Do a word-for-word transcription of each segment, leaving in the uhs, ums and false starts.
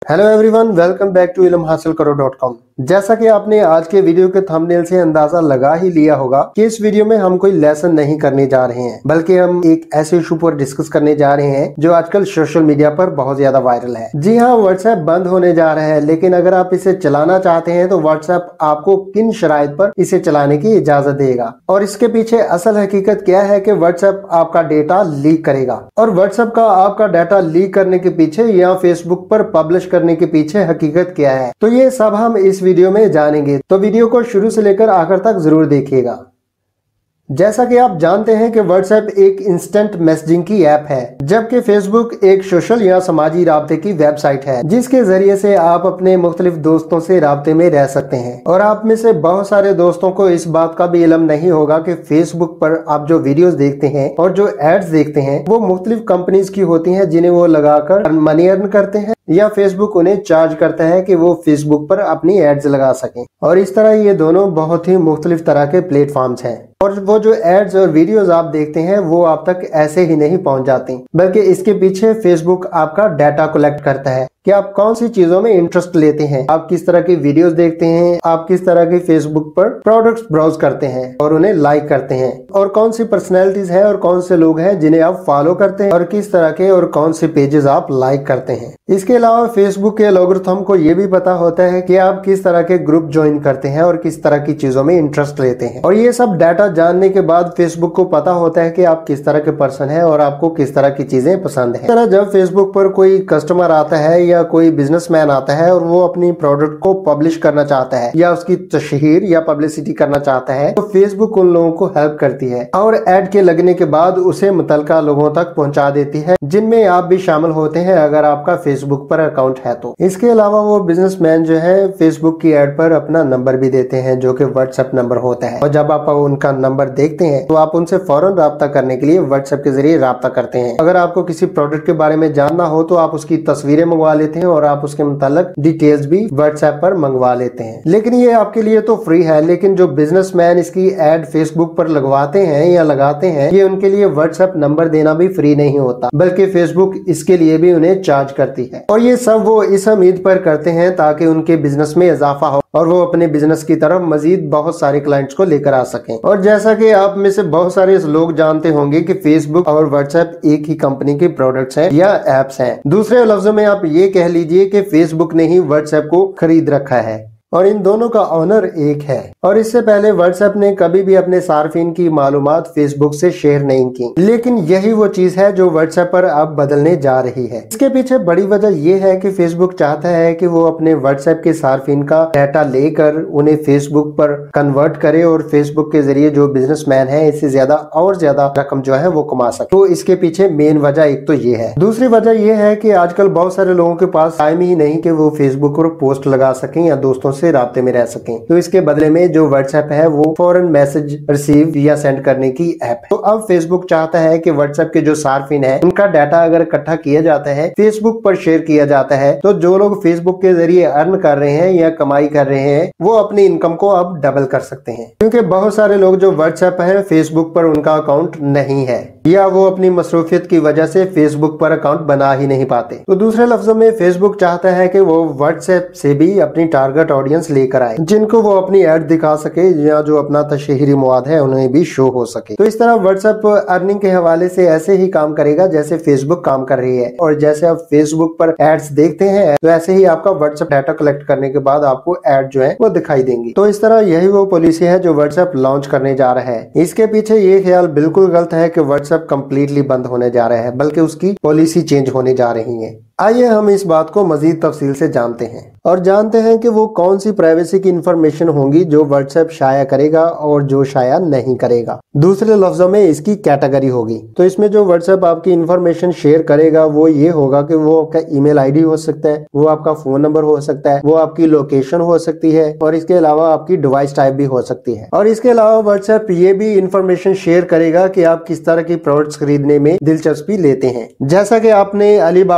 Hello everyone, welcome back to इल्म हासिल करो डॉट कॉम। जैसा कि आपने आज के वीडियो के थंबनेल से अंदाजा लगा ही लिया होगा कि इस वीडियो में हम कोई लेसन नहीं करने जा रहे हैं, बल्कि हम एक ऐसे इशू पर डिस्कस करने जा रहे हैं जो आजकल सोशल मीडिया पर बहुत ज्यादा वायरल है। जी हाँ, व्हाट्सएप बंद होने जा रहा है, लेकिन अगर आप इसे चलाना चाहते हैं तो व्हाट्सएप आपको किन शराइत पर इसे चलाने की इजाजत देगा और इसके पीछे असल हकीकत क्या है कि व्हाट्सएप आपका डेटा लीक करेगा और व्हाट्सएप का आपका डाटा लीक करने के पीछे या फेसबुक पर पब्लिश करने के पीछे हकीकत क्या है, तो ये सब हम इस वीडियो में जानेंगे। तो वीडियो को शुरू से लेकर आखिर तक जरूर देखिएगा। जैसा कि आप जानते हैं कि व्हाट्सएप एक इंस्टेंट मैसेजिंग की ऐप है, जबकि फेसबुक एक सोशल या समाजी राब्ते की वेबसाइट है जिसके जरिए से आप अपने मुख्तलिफ दोस्तों से राब्ते में रह सकते हैं। और आप में से बहुत सारे दोस्तों को इस बात का भी इल्म नहीं होगा कि फेसबुक पर आप जो वीडियोस देखते हैं और जो एड्स देखते हैं वो मुख्तलिफ कंपनीज की होती हैं जिन्हें वो लगाकर मनी अर्न करते हैं या फेसबुक उन्हें चार्ज करता है कि वो फेसबुक पर अपनी एड्स लगा सकें। और इस तरह ये दोनों बहुत ही मुख्तलिफ तरह के प्लेटफॉर्म्स हैं और वो जो एड्स और वीडियोस आप देखते हैं वो आप तक ऐसे ही नहीं पहुंच जाती, बल्कि इसके पीछे फेसबुक आपका डाटा कलेक्ट करता है कि आप कौन सी चीजों में इंटरेस्ट लेते हैं, आप किस तरह की वीडियोस देखते हैं, आप किस तरह की फेसबुक पर प्रोडक्ट्स ब्राउज करते हैं और उन्हें लाइक करते हैं, और कौन सी पर्सनैलिटीज हैं और कौन से लोग हैं जिन्हें आप फॉलो करते हैं और किस तरह के और कौन से पेजेस आप लाइक करते हैं। इसके अलावा फेसबुक के एल्गोरिथम को ये भी पता होता है कि आप किस तरह के ग्रुप ज्वाइन करते हैं और किस तरह की चीजों में इंटरेस्ट लेते हैं। और ये सब डाटा जानने के बाद फेसबुक को पता होता है कि आप किस तरह के पर्सन हैं और आपको किस तरह की चीजें पसंद है। इस तरह जब फेसबुक पर कोई कस्टमर आता है या कोई बिजनेसमैन आता है और वो अपनी प्रोडक्ट को पब्लिश करना चाहता है या उसकी तशहीर या पब्लिसिटी करना चाहता है, तो फेसबुक उन लोगों को हेल्प करती है और एड के लगने के बाद उसे मुतलका लोगों तक पहुंचा देती है, जिनमें आप भी शामिल होते हैं अगर आपका फेसबुक पर अकाउंट है तो। इसके अलावा वो बिजनेसमैन जो है फेसबुक की एड पर अपना नंबर भी देते हैं जो कि व्हाट्सएप नंबर होता है, और जब आप उनका नंबर देखते हैं तो आप उनसे फौरन राब्ता करने के लिए व्हाट्सएप के जरिए राब्ता करते हैं। अगर आपको किसी प्रोडक्ट के बारे में जानना हो तो आप उसकी तस्वीरें मंगवा लेते हैं और आप उसके मुतालिक डिटेल्स भी व्हाट्सएप पर मंगवा लेते हैं। लेकिन ये आपके लिए तो फ्री है, लेकिन जो बिजनेसमैन इसकी एड फेसबुक पर लगवाते हैं या लगाते हैं, ये उनके लिए व्हाट्सएप नंबर देना भी फ्री नहीं होता, बल्कि फेसबुक इसके लिए भी उन्हें चार्ज करती है। और ये सब वो इस उम्मीद पर करते हैं ताकि उनके बिजनेस में इजाफा हो और वो अपने बिजनेस की तरफ मजीद बहुत सारे क्लाइंट्स को लेकर आ सकें। और जैसा कि आप में से बहुत सारे लोग जानते होंगे कि फेसबुक और व्हाट्सएप एक ही कंपनी के प्रोडक्ट्स हैं या एप्स हैं। दूसरे लफ्जों में आप ये कह लीजिए कि फेसबुक ने ही व्हाट्सएप को खरीद रखा है और इन दोनों का ओनर एक है। और इससे पहले व्हाट्सएप ने कभी भी अपने सार्फिन की मालूमात फेसबुक से शेयर नहीं की, लेकिन यही वो चीज है जो व्हाट्सएप पर अब बदलने जा रही है। इसके पीछे बड़ी वजह यह है कि फेसबुक चाहता है कि वो अपने व्हाट्सएप के सार्फिन का डाटा लेकर उन्हें फेसबुक पर कन्वर्ट करे और फेसबुक के जरिए जो बिजनेसमैन है इससे ज्यादा और ज्यादा रकम जो है वो कमा सके। तो इसके पीछे मेन वजह एक तो ये है। दूसरी वजह यह है कि आजकल बहुत सारे लोगों के पास टाइम ही नहीं कि वो फेसबुक पर पोस्ट लगा सकें या दोस्तों से राब्ते में रह सकें, तो इसके बदले में जो व्हाट्सएप है वो फौरन मैसेज रिसीव या सेंड करने की ऐप है। तो अब फेसबुक चाहता है कि व्हाट्सएप के जो सार्फिन है उनका डाटा अगर इकट्ठा किया जाता है, फेसबुक पर शेयर किया जाता है, तो जो लोग फेसबुक के जरिए अर्न कर रहे हैं या कमाई कर रहे हैं वो अपनी इनकम को अब डबल कर सकते हैं। क्योंकि बहुत सारे लोग जो व्हाट्सएप है फेसबुक पर उनका अकाउंट नहीं है या वो अपनी मसरूफियत की वजह से फेसबुक पर अकाउंट बना ही नहीं पाते। तो दूसरे लफ्जों में फेसबुक चाहता है कि वो व्हाट्सएप से भी अपनी टारगेट ऑडियंस लेकर आए जिनको वो अपनी ऐड दिखा सके या जो अपना तशहीरी मवाद है उन्हें भी शो हो सके। तो इस तरह व्हाट्सएप अर्निंग के हवाले से ऐसे ही काम करेगा जैसे फेसबुक काम कर रही है। और जैसे आप फेसबुक पर एड्स देखते हैं तो ऐसे ही आपका व्हाट्सएप डाटा कलेक्ट करने के बाद आपको एड जो है वो दिखाई देंगी। तो इस तरह यही वो पॉलिसी है जो व्हाट्सएप लॉन्च करने जा रहा है। इसके पीछे ये ख्याल बिल्कुल गलत है कि व्हाट्सएप कंप्लीटली बंद होने जा रहा है, बल्कि उसकी पॉलिसी चेंज होने जा रही है। आइए हम इस बात को मजीद तफसील से जानते हैं और जानते हैं कि वो कौन सी प्राइवेसी की इंफॉर्मेशन होंगी जो व्हाट्सएप शाया करेगा और जो शाया नहीं करेगा। दूसरे लफ्जों में इसकी कैटेगरी होगी। तो इसमें जो व्हाट्सएप आपकी इंफॉर्मेशन शेयर करेगा वो ये होगा कि वो आपका ईमेल आईडी हो सकता है, वो आपका फोन नंबर हो सकता है, वो आपकी लोकेशन हो सकती है और इसके अलावा आपकी डिवाइस टाइप भी हो सकती है। और इसके अलावा व्हाट्सएप ये भी इंफॉर्मेशन शेयर करेगा कि आप किस तरह की प्रोडक्ट्स खरीदने में दिलचस्पी लेते हैं। जैसा कि आपने अली बाबा से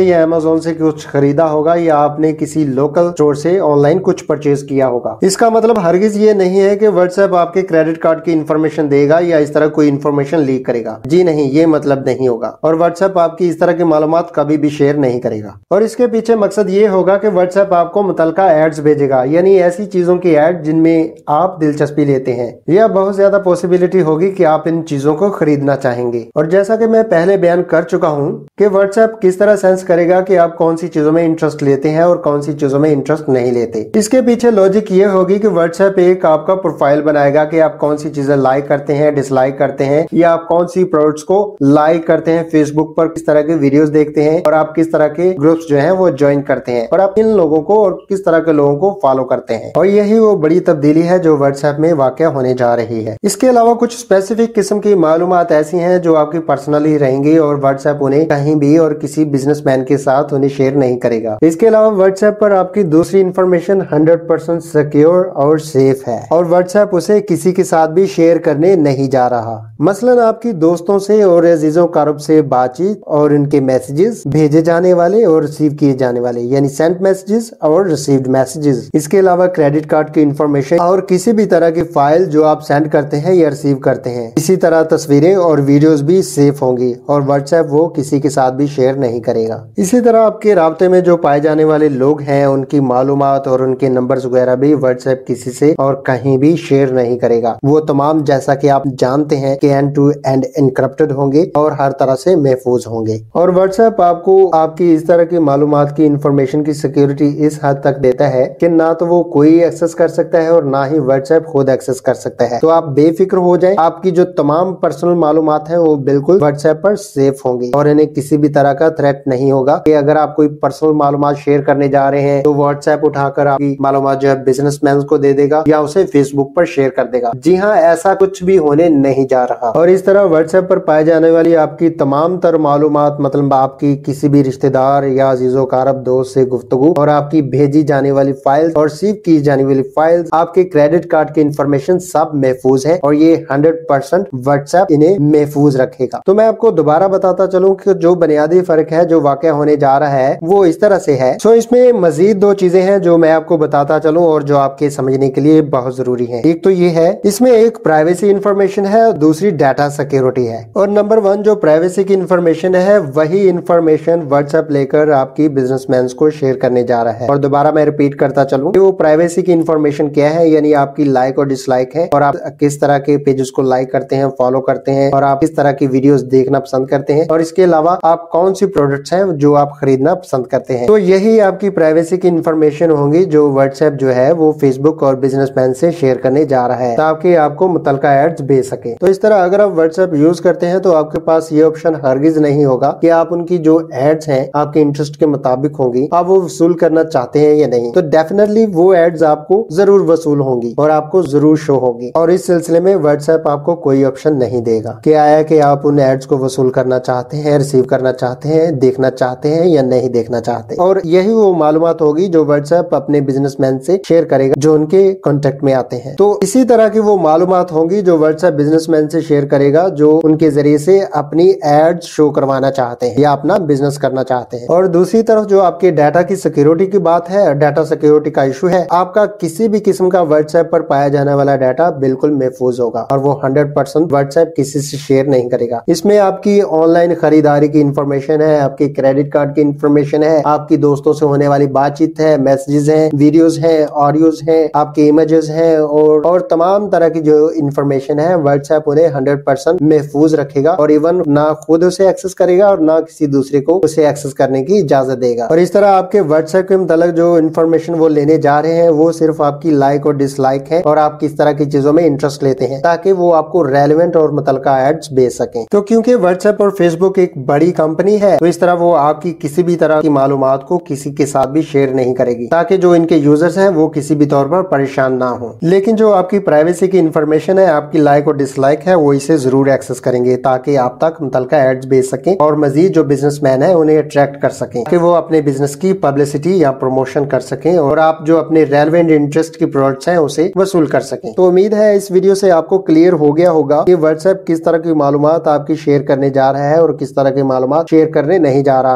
या अमेज़न से कुछ खरीदा होगा या आपने किसी लोकल स्टोर से ऑनलाइन कुछ परचेज किया होगा। इसका मतलब हरगिज ये नहीं है कि व्हाट्सएप आपके क्रेडिट कार्ड की इंफॉर्मेशन देगा या इस तरह कोई इंफॉर्मेशन लीक करेगा। जी नहीं, ये मतलब नहीं होगा। और व्हाट्सएप आपकी इस तरह की मालूमात कभी भी शेयर नहीं करेगा। और इसके पीछे मकसद ये होगा कि व्हाट्सएप आपको मुतलका एड्स भेजेगा, यानी ऐसी चीजों की एड जिनमें आप दिलचस्पी लेते हैं। यह बहुत ज्यादा पॉसिबिलिटी होगी कि आप इन चीजों को खरीदना चाहेंगे। और जैसा कि मैं पहले बयान कर चुका हूं कि व्हाट्सएप किस तरह सेंस करेगा कि आप कौन सी चीजों में इंटरेस्ट लेते हैं और कौन सी चीजों में इंटरेस्ट नहीं लेते। इसके पीछे लॉजिक ये होगी कि व्हाट्सएप एक आपका प्रोफाइल बनाएगा कि आप कौन सी चीजें लाइक करते हैं, डिसलाइक करते हैं, या आप कौन सी प्रोडक्ट्स को लाइक करते हैं, फेसबुक पर किस तरह के वीडियोस देखते हैं और आप किस तरह के ग्रुप्स जो हैं वो ज्वाइन करते हैं और आप इन लोगों को और किस तरह के लोगों को फॉलो करते हैं। और यही वो बड़ी तब्दीली है जो व्हाट्सएप में वाकया होने जा रही है। इसके अलावा कुछ स्पेसिफिक किस्म की मालूमात ऐसी हैं जो आपकी पर्सनली रहेंगी और व्हाट्सएप उन्हें कहीं भी और किसी बिजनेसमैन के साथ उन्हें शेयर नहीं करेगा। इसके अलावा व्हाट्सएप पर आपकी दूसरी इंफॉर्मेशन हंड्रेड परसेंट सिक्योर और सेफ है और व्हाट्सएप उसे किसी के साथ भी शेयर करने नहीं जा रहा। मसलन आपकी दोस्तों से और अजीजों कारब से बातचीत और उनके मैसेजेस भेजे जाने वाले और रिसीव किए जाने वाले, यानी सेंट मैसेजेस और रिसीव्ड मैसेजेस। इसके अलावा क्रेडिट कार्ड की इंफॉर्मेशन और किसी भी तरह की फाइल जो आप सेंड करते हैं या रिसीव करते हैं। इसी तरह तस्वीरें और वीडियोस भी सेफ होंगी और व्हाट्सएप वो किसी के साथ भी शेयर नहीं करेगा। इसी तरह आपके राब्ते में जो पाए जाने वाले लोग हैं उनकी मालूमात और उनके नंबर्स वगैरह भी व्हाट्सएप किसी से और कहीं भी शेयर नहीं करेगा। वो तमाम, जैसा कि आप जानते हैं, कि एंड टू एंड एनक्रिप्टेड होंगे और हर तरह से महफूज होंगे। और व्हाट्सएप आपको आपकी इस तरह की मालूमात की इंफॉर्मेशन की सिक्योरिटी इस हद तक देता है कि ना तो वो कोई एक्सेस कर सकता है और ना ही व्हाट्सएप खुद एक्सेस कर सकता है। तो आप बेफिक्र हो जाएं, आपकी जो तमाम पर्सनल मालूमात है वो बिल्कुल व्हाट्सएप पर सेफ होंगी और इन्हें किसी भी तरह का थ्रेट नहीं होगा कि अगर आप कोई पर्सनल मालूमात शेयर करने जा रहे हैं तो व्हाट्सएप उठाकर आपकी मालूमात जो है बिजनेसमैन को दे देगा या उसे फेसबुक पर शेयर कर देगा। जी हाँ, ऐसा कुछ भी होने नहीं जा रहा। और इस तरह व्हाट्सएप पर पाए जाने वाली आपकी तमाम तर मालूमात, मतलब आपकी किसी भी रिश्तेदार या अजीजों कारब दोस्त से गुफ्तगू और आपकी भेजी जाने वाली फाइल्स और रिसीव की जाने वाली फाइल्स, आपके क्रेडिट कार्ड की इंफॉर्मेशन सब महफूज है और ये हंड्रेड परसेंट व्हाट्सएप इन्हें महफूज रखेगा। तो मैं आपको दोबारा बताता चलूं कि जो बुनियादी फर्क है जो वाकया होने जा रहा है वो इस तरह से है। सो इसमें मजीद दो चीजें हैं जो मैं आपको बताता चलूं और जो आपके समझने के लिए बहुत जरूरी है। एक तो ये है, इसमें एक प्राइवेसी इंफॉर्मेशन है और दूसरी डाटा सिक्योरिटी है। और नंबर वन जो प्राइवेसी की इंफॉर्मेशन है वही इंफॉर्मेशन व्हाट्सएप लेकर आपकी बिजनेसमैन को शेयर करने जा रहा है। और दोबारा मैं रिपीट करता चलूं कि वो प्राइवेसी की इंफॉर्मेशन क्या है, यानी आपकी लाइक और डिसलाइक है और आप किस तरह के पेजेस को लाइक करते हैं, फॉलो करते हैं और आप किस तरह की वीडियोस देखना पसंद करते हैं और इसके अलावा आप कौन सी प्रोडक्ट्स हैं जो आप खरीदना पसंद करते हैं। तो यही आपकी प्राइवेसी की इंफॉर्मेशन होंगी जो व्हाट्सएप जो है वो फेसबुक और बिजनेसमैन से शेयर करने जा रहा है ताकि आपको मुतलका एड्स भेज सके। तो इस तरह अगर आप व्हाट्सएप यूज करते हैं तो आपके पास ये ऑप्शन हरगिज नहीं होगा कि आप उनकी जो एड्स हैं आपके इंटरेस्ट के मुताबिक होंगी, आप वो वसूल करना चाहते हैं या नहीं। तो डेफिनेटली वो एड्स आपको जरूर वसूल होंगी और आपको जरूर शो होगी। और इस सिलसिले में व्हाट्सएप आपको कोई ऑप्शन नहीं देगा कि आया कि आप उन एड्स को वसूल करना चाहते हैं, रिसीव करना चाहते हैं, देखना चाहते हैं या नहीं देखना चाहते। और यही वो मालूमात होगी जो व्हाट्सएप अपने बिजनेसमैन से शेयर करेगा जो उनके कॉन्टेक्ट में आते हैं। तो इसी तरह की वो मालूमात होंगी जो व्हाट्सएप बिजनेसमैन से शेयर करेगा जो उनके जरिए से अपनी एड्स शो करवाना चाहते हैं या अपना बिजनेस करना चाहते हैं। और दूसरी तरफ जो आपके डाटा की सिक्योरिटी की बात है, डाटा सिक्योरिटी का इशू है, आपका किसी भी किस्म का व्हाट्सएप पर पाया जाने वाला डाटा बिल्कुल महफूज होगा और वो हंड्रेड परसेंट व्हाट्सएप किसी से शेयर नहीं करेगा। इसमें आपकी ऑनलाइन खरीदारी की इंफॉर्मेशन है, आपके क्रेडिट कार्ड की इंफॉर्मेशन है, आपकी दोस्तों से होने वाली बातचीत है, मैसेजेस हैं, वीडियोस हैं, ऑडियोज हैं, आपके इमेजेस हैं और और तमाम तरह की जो इंफॉर्मेशन है व्हाट्सएप उन्हें हंड्रेड परसेंट महफूज रखेगा और इवन ना खुद उसे एक्सेस करेगा और ना किसी दूसरे को उसे एक्सेस करने की इजाजत देगा। और इस तरह आपके व्हाट्सएप के मुतालिक जो इंफॉर्मेशन वो लेने जा रहे हैं वो सिर्फ आपकी लाइक और डिसलाइक है और आप किस तरह की चीजों में इंटरेस्ट लेते हैं ताकि वो आपको रेलेवेंट और मुतलका एड्स भेज सकें। तो क्योंकि व्हाट्सएप और फेसबुक एक बड़ी कंपनी है तो इस तरह वो आपकी किसी भी तरह की मालूमात को किसी के साथ भी शेयर नहीं करेगी ताकि जो इनके यूजर्स हैं वो किसी भी तौर पर परेशान ना हो। लेकिन जो आपकी प्राइवेसी की इंफॉर्मेशन है, आपकी लाइक और डिसलाइक है, वो इसे जरूर एक्सेस करेंगे ताकि आप तक मुतलका एड्स भेज सकें और मजीद जो बिजनेसमैन है उन्हें अट्रैक्ट कर सकें कि वो अपने बिजनेस की पब्लिसिटी या प्रमोशन कर सकें और आप जो अपने रेलेवेंट इंटरेस्ट की प्रोडक्ट्स हैं उसे वसूल कर सकें। तो उम्मीद है इस वीडियो से आपको क्लियर हो गया होगा कि व्हाट्सएप किस तरह की मालूमात आपकी शेयर करने जा रहा है और किस तरह की मालूमात शेयर करने नहीं जा रहा।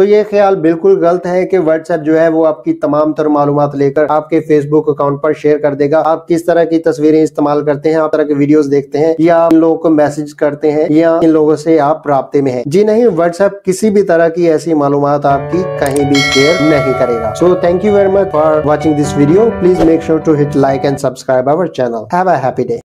तो ये ख्याल बिल्कुल गलत है कि व्हाट्सएप जो है वो आपकी तमाम तर मालूमात लेकर आपके फेसबुक अकाउंट पर शेयर कर देगा। आप किस तरह की तस्वीरें इस्तेमाल करते हैं, आप तरह के वीडियोस देखते हैं, या इन लोगों को मैसेज करते हैं, या इन लोगों से आप राब्ते में हैं। जी नहीं, व्हाट्सएप किसी भी तरह की ऐसी मालूमात आपकी कहीं भी शेयर नहीं करेगा। So thank you very much for watching this video. Please make sure to hit like and subscribe our channel. Have a happy day.